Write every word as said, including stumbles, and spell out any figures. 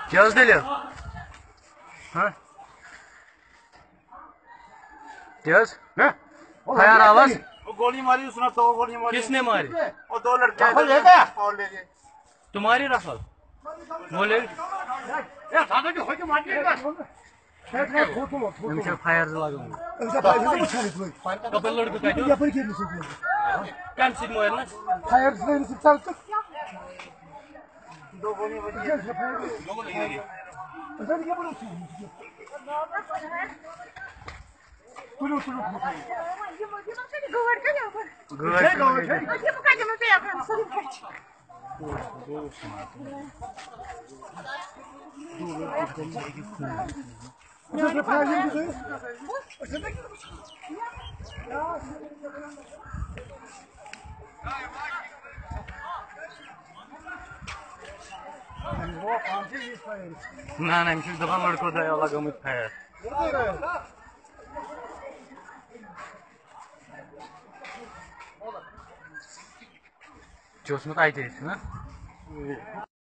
क्या दिल हाँ क्या फायर आवाज गोली मारी उसने तो गोली मारी किसने मारी वो दो लड़के और ले गए तुम्हारी रफल बोले फायर लगाऊंगा कपल लड़के कम सीट मोयर ना फायर दो गोली बची ना ना इनसे दफा लड़को दया लगा मुझ फायर जो उसमें आई थी ना